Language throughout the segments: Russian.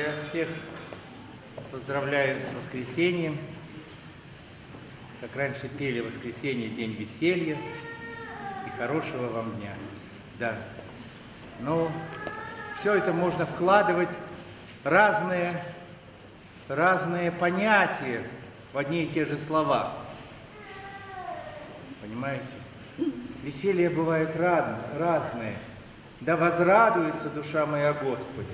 Я всех поздравляю с воскресеньем. Как раньше пели, воскресенье – день веселья и хорошего вам дня. Да. Но все это можно вкладывать разные понятия в одни и те же слова. Понимаете? Веселье бывает разное. Да возрадуется душа моя Господи.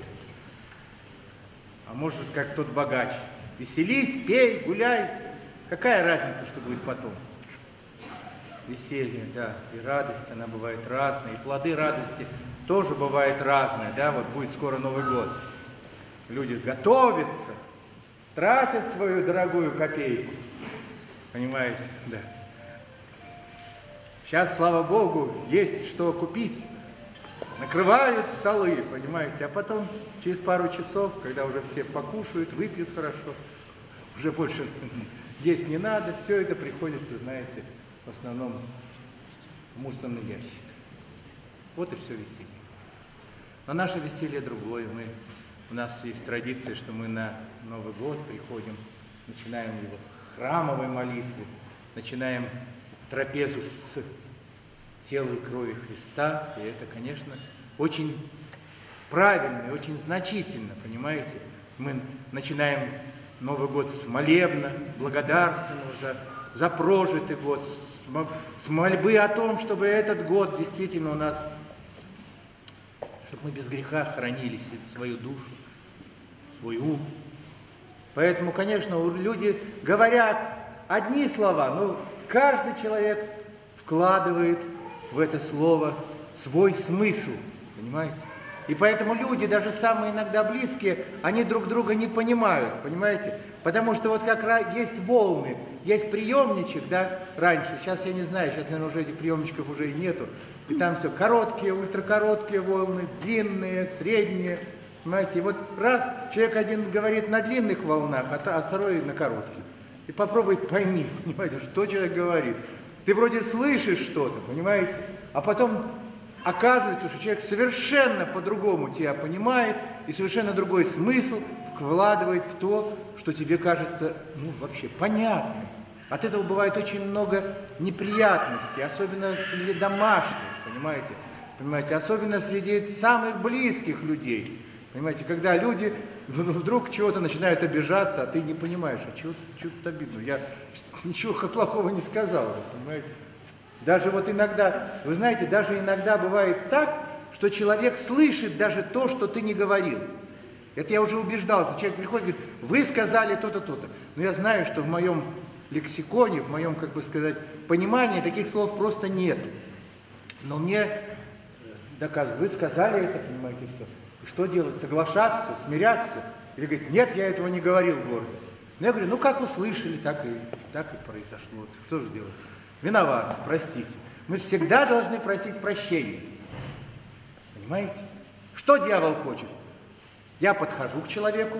А может, как тот богач. Веселись, пей, гуляй. Какая разница, что будет потом? Веселье, да, и радость, она бывает разная. И плоды радости тоже бывают разные, да. Вот будет скоро Новый год. Люди готовятся, тратят свою дорогую копейку. Понимаете? Да. Сейчас, слава Богу, есть что купить. Накрывают столы, понимаете, а потом, через пару часов, когда уже все покушают, выпьют хорошо, уже больше есть не надо, все это приходится, знаете, в основном в мусорный ящик. Вот и все веселье. Но наше веселье другое. У нас есть традиция, что мы на Новый год приходим, начинаем его в храмовой молитве, начинаем трапезу с тела и крови Христа, и это, конечно, очень правильно и очень значительно, понимаете? Мы начинаем Новый год с молебна, благодарственного за прожитый год, с мольбы о том, чтобы этот год действительно у нас, чтобы мы без греха хранили свою душу, свой ум. Поэтому, конечно, люди говорят одни слова, но каждый человек вкладывает в это слово свой смысл, понимаете? И поэтому люди, даже самые иногда близкие, они друг друга не понимают, понимаете? Потому что вот как есть волны, есть приемничек, да, раньше, сейчас я не знаю, сейчас, наверное, уже этих приемничков уже и нету. И там все короткие, ультракороткие волны, длинные, средние, понимаете? И вот раз человек один говорит на длинных волнах, а второй на коротких. И попробуй пойми, понимаете, что человек говорит. Ты вроде слышишь что-то, понимаете, а потом оказывается, что человек совершенно по-другому тебя понимает и совершенно другой смысл вкладывает в то, что тебе кажется, вообще понятным. От этого бывает очень много неприятностей, особенно среди домашних, понимаете, особенно среди самых близких людей. Понимаете, когда люди вдруг чего-то начинают обижаться, а ты не понимаешь, а чего-то обидно. Я ничего плохого не сказал, понимаете. Даже вот иногда, вы знаете, даже иногда бывает так, что человек слышит даже то, что ты не говорил. Это я уже убеждался. Человек приходит и говорит, вы сказали то-то, то-то. Но я знаю, что в моем лексиконе, в моем, как бы сказать, понимании таких слов просто нет. Но мне доказывают, вы сказали это, понимаете, все. Что делать? Соглашаться, смиряться? Или говорит, нет, я этого не говорил гордо. Но я говорю, как услышали, так и произошло. Что же делать? Виноват, простите. Мы всегда должны просить прощения. Понимаете? Что дьявол хочет? Я подхожу к человеку.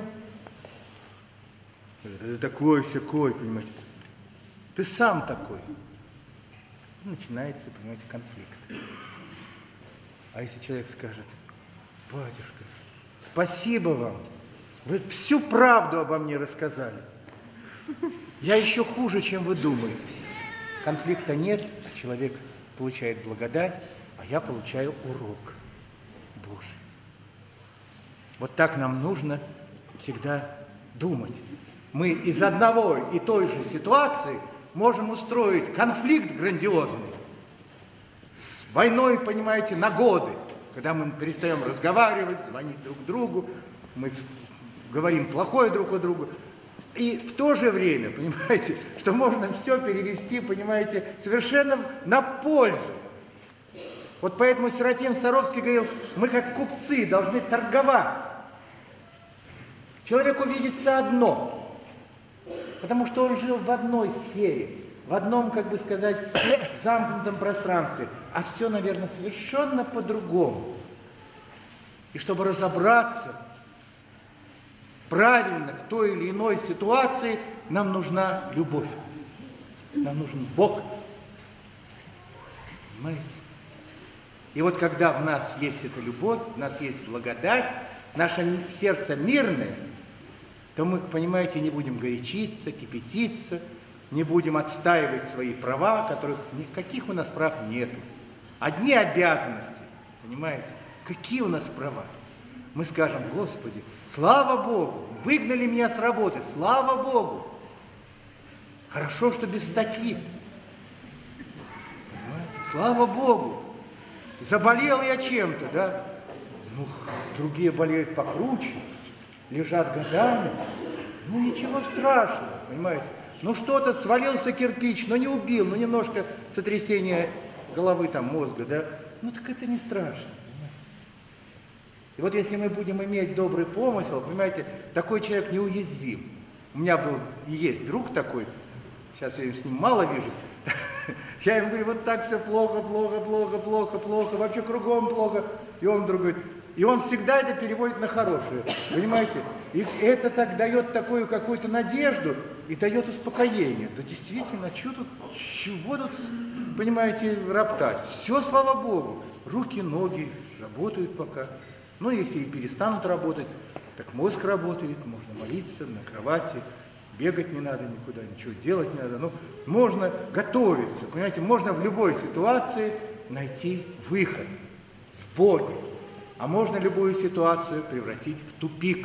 Это такой-сякой, понимаете. Ты сам такой. Начинается, понимаете, конфликт. А если человек скажет, батюшка, спасибо вам, вы всю правду обо мне рассказали. Я еще хуже, чем вы думаете. Конфликта нет, а человек получает благодать, а я получаю урок Божий. Вот так нам нужно всегда думать. Мы из одного и той же ситуации можем устроить конфликт грандиозный с войной, понимаете, на годы. Когда мы перестаем разговаривать, звонить друг другу, мы говорим плохое друг о друге. И в то же время, понимаете, что можно все перевести, понимаете, совершенно на пользу. Вот поэтому Серафим Саровский говорил, мы как купцы должны торговать. Человеку видится одно, потому что он жил в одной сфере, в одном, как бы сказать, замкнутом пространстве, а все, наверное, совершенно по-другому. И чтобы разобраться правильно в той или иной ситуации, нам нужна любовь. Нам нужен Бог. Понимаете? И вот когда в нас есть эта любовь, в нас есть благодать, наше сердце мирное, то мы, понимаете, не будем горячиться, кипятиться, не будем отстаивать свои права, которых никаких у нас прав нету. Одни обязанности, понимаете? Какие у нас права? Мы скажем: Господи, слава Богу, выгнали меня с работы, слава Богу. Хорошо, что без статьи. Понимаете? Слава Богу. Заболел я чем-то, да? Ну, другие болеют покруче, лежат годами. Ну, ничего страшного, понимаете? Ну, что-то, свалился кирпич, но не убил, ну, немножко сотрясение головы, там, мозга, да? Ну, так это не страшно. И вот если мы будем иметь добрый помысел, понимаете, такой человек неуязвим. У меня был и есть друг такой, сейчас я с ним мало вижу, я ему говорю: вот так все плохо, плохо, плохо, плохо, плохо, вообще кругом плохо. И он вдруг говорит, и он всегда это переводит на хорошее, понимаете? И это так дает такую какую-то надежду и дает успокоение. Да действительно, чего тут, понимаете, роптать? Все, слава Богу, руки, ноги работают пока. Ну, если и перестанут работать, так мозг работает, можно молиться на кровати, бегать не надо никуда, ничего делать не надо. Ну, можно готовиться, понимаете, можно в любой ситуации найти выход в Боге. А можно любую ситуацию превратить в тупик,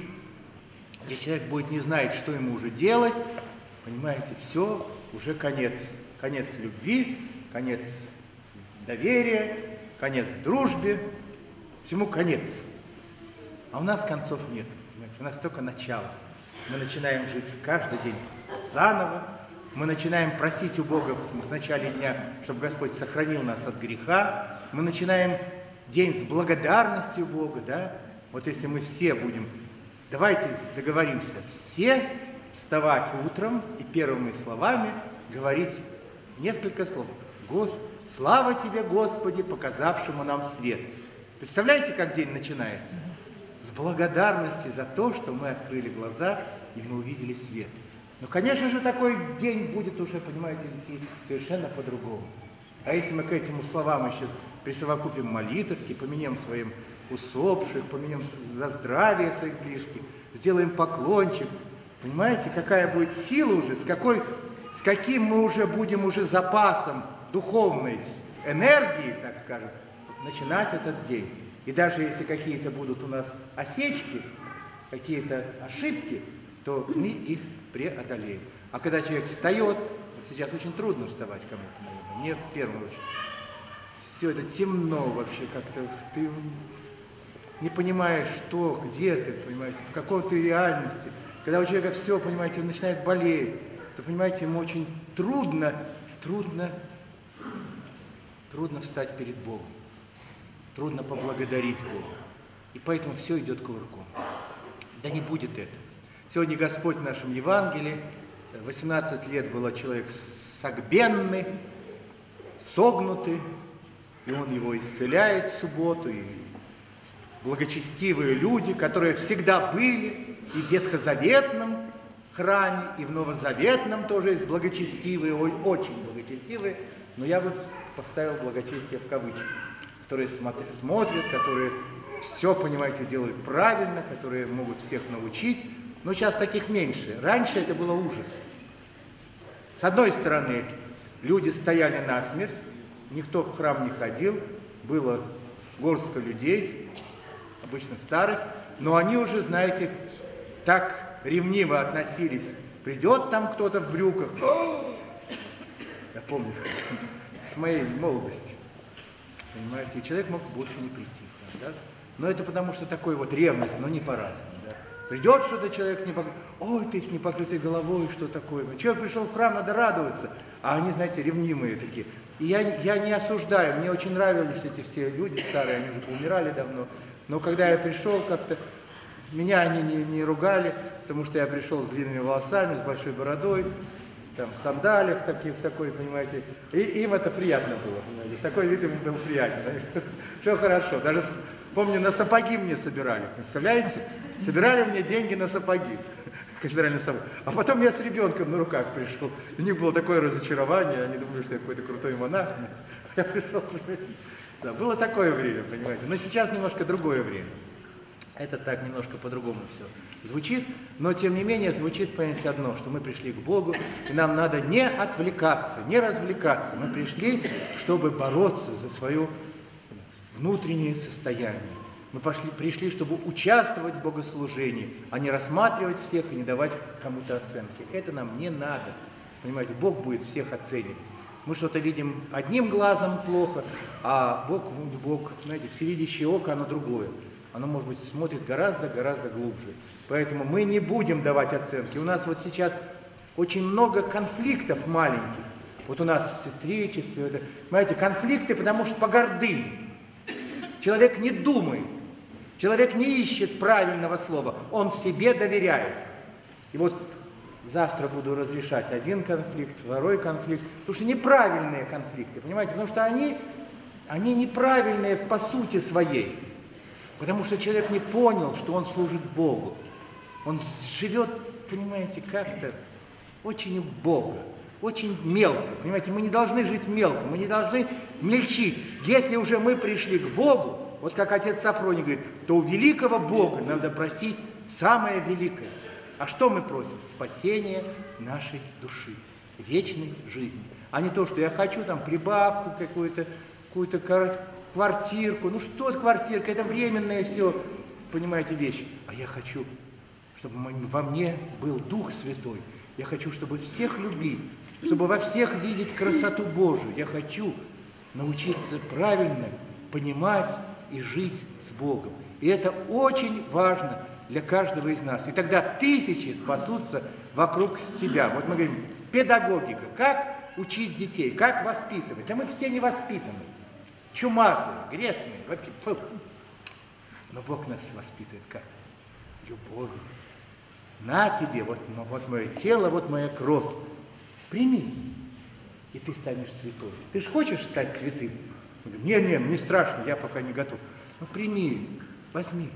где человек будет не знать, что ему уже делать, понимаете, все, уже конец. Конец любви, конец доверия, конец дружбе, всему конец. А у нас концов нет, понимаете? У нас только начало. Мы начинаем жить каждый день заново. Мы начинаем просить у Бога в начале дня, чтобы Господь сохранил нас от греха. Мы начинаем день с благодарностью Бога, да? Вот если мы все будем, давайте договоримся, все вставать утром и первыми словами говорить несколько слов. Слава Тебе, Господи, показавшему нам свет. Представляете, как день начинается? С благодарности за то, что мы открыли глаза и мы увидели свет. Но, конечно же, такой день будет уже, понимаете, идти совершенно по-другому. А если мы к этим словам еще присовокупим молитовки, поменяем своим усопших, поменяем за здравие своих ближних, сделаем поклончик, понимаете, какая будет сила уже, с каким мы уже будем уже запасом духовной энергии, так скажем, начинать этот день. И даже если какие-то будут у нас осечки, какие-то ошибки, то мы их преодолеем. А когда человек встает, вот сейчас очень трудно вставать кому-то, наверное, мне в первую очередь. Все это темно вообще, как-то ты не понимаешь, что, где ты, понимаете, в какой ты реальности. Когда у человека все, понимаете, он начинает болеть, то, понимаете, ему очень трудно встать перед Богом. Трудно поблагодарить Бога. И поэтому все идет кувырком. Да не будет это. Сегодня Господь в нашем Евангелии, 18 лет был человек согбенный, согнутый, и Он его исцеляет в субботу, и благочестивые люди, которые всегда были и в ветхозаветном храме, и в новозаветном тоже есть благочестивые, очень благочестивые, но я бы поставил благочестие в кавычки, которые смотрят, которые все, понимаете, делают правильно, которые могут всех научить. Но сейчас таких меньше. Раньше это было ужас. С одной стороны, люди стояли насмерть, никто в храм не ходил, было горстка людей, обычно старых, но они уже, знаете, так ревниво относились. Придет там кто-то в брюках. Я помню, с моей молодости. Понимаете, и человек мог больше не прийти в храм, да? Но это потому, что такой вот ревность, но не по-разному, да? Придет что-то человек с непокрытой, ой, ты с непокрытой головой, что такое? Человек пришел в храм, надо радоваться, а они, знаете, ревнимые такие. И я не осуждаю, мне очень нравились эти все люди старые, они уже поумирали давно, но когда я пришел, как-то меня они не ругали, потому что я пришел с длинными волосами, с большой бородой, там, в сандалиях такой, понимаете, и им это приятно было, понимаете? Такой вид им был приятный, все хорошо, даже, помню, на сапоги мне собирали, представляете? Собирали мне деньги на сапоги, а потом я с ребенком на руках пришел, у них было такое разочарование, они думали, что я какой-то крутой монах, я пришел, понимаете? Да, было такое время, понимаете, но сейчас немножко другое время. Это так немножко по-другому все звучит, но тем не менее звучит, понимаете, одно, что мы пришли к Богу, и нам надо не отвлекаться, не развлекаться. Мы пришли, чтобы бороться за свое внутреннее состояние. Мы пришли, чтобы участвовать в богослужении, а не рассматривать всех и не давать кому-то оценки. Это нам не надо. Понимаете, Бог будет всех оценивать. Мы что-то видим одним глазом плохо, а Бог, знаете, всевидящее око, оно другое. Оно, может быть, смотрит гораздо-гораздо глубже. Поэтому мы не будем давать оценки. У нас вот сейчас очень много конфликтов маленьких. Вот у нас в сестричестве, понимаете, конфликты, потому что по гордыне. Человек не думает, человек не ищет правильного слова, он себе доверяет. И вот завтра буду разрешать один конфликт, второй конфликт, потому что неправильные конфликты, понимаете, потому что они неправильные по сути своей. Потому что человек не понял, что он служит Богу. Он живет, понимаете, как-то очень убого, очень мелко. Понимаете, мы не должны жить мелко, мы не должны мельчить. Если уже мы пришли к Богу, вот как отец Сафроний говорит, то у великого Бога надо просить самое великое. А что мы просим? Спасение нашей души, вечной жизни. А не то, что я хочу там прибавку какую-то квартирку. Ну что это квартирка? Это временное все, понимаете, вещи. А я хочу, чтобы во мне был Дух Святой. Я хочу, чтобы всех любить, чтобы во всех видеть красоту Божию. Я хочу научиться правильно понимать и жить с Богом. И это очень важно для каждого из нас. И тогда тысячи спасутся вокруг себя. Вот мы говорим, педагогика. Как учить детей? Как воспитывать? Да мы все не воспитаны. Чумазые, грешные, вообще. Фу. Но Бог нас воспитывает как? Любовью. На тебе, вот мое тело, вот моя кровь. Прими, и ты станешь святой. Ты же хочешь стать святым? Не страшно, я пока не готов. Ну прими, возьми.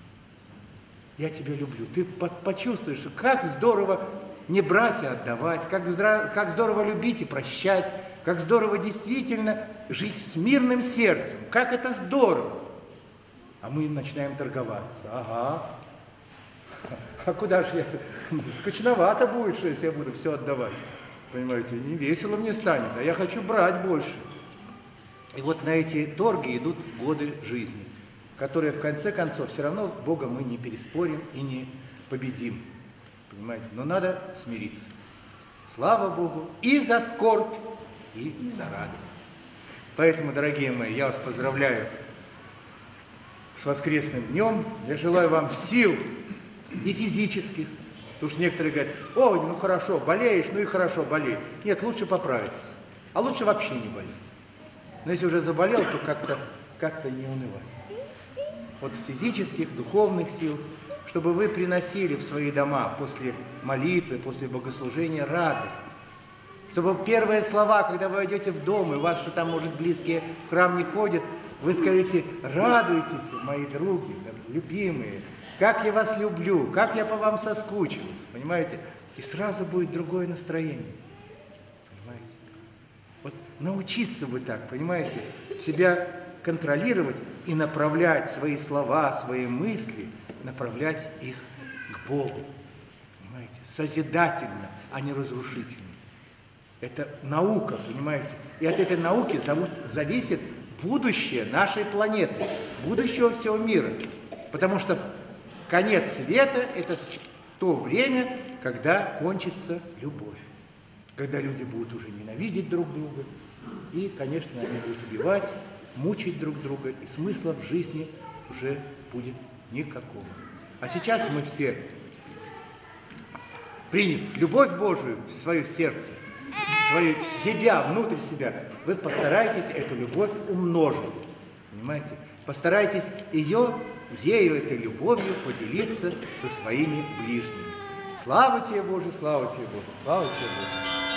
Я тебя люблю. Ты почувствуешь, что как здорово не брать и отдавать, как здорово любить и прощать, как здорово действительно жить с мирным сердцем. Как это здорово! А мы начинаем торговаться. Ага. А куда же я? Скучновато будет, что если я буду все отдавать. Понимаете, не весело мне станет, а я хочу брать больше. И вот на эти торги идут годы жизни, которые в конце концов все равно Бога мы не переспорим и не победим. Понимаете, но надо смириться. Слава Богу и за скорбь, и за радость. Поэтому, дорогие мои, я вас поздравляю с воскресным днем. Я желаю вам сил и физических. Потому что некоторые говорят, ой, ну хорошо, болеешь, ну и хорошо, болей. Нет, лучше поправиться. А лучше вообще не болеть. Но если уже заболел, то как-то не унывай. Вот физических, духовных сил, чтобы вы приносили в свои дома после молитвы, после богослужения радость. Чтобы первые слова, когда вы идете в дом, и у вас, что там, может, близкие в храм не ходят, вы скажете, радуйтесь, мои други, любимые, как я вас люблю, как я по вам соскучилась, понимаете? И сразу будет другое настроение, понимаете? Вот научиться бы так, понимаете, себя контролировать и направлять свои слова, свои мысли, направлять их к Богу, понимаете, созидательно, а не разрушительно. Это наука, понимаете? И от этой науки зависит будущее нашей планеты, будущего всего мира. Потому что конец света – это то время, когда кончится любовь. Когда люди будут уже ненавидеть друг друга. И, конечно, они будут убивать, мучить друг друга. И смысла в жизни уже будет никакого. А сейчас мы все, приняв любовь Божию в свое сердце, в себя, внутрь себя, вы постарайтесь эту любовь умножить. Понимаете? Постарайтесь ею, этой любовью поделиться со своими ближними. Слава тебе, Боже, слава тебе, Боже, слава тебе, Боже.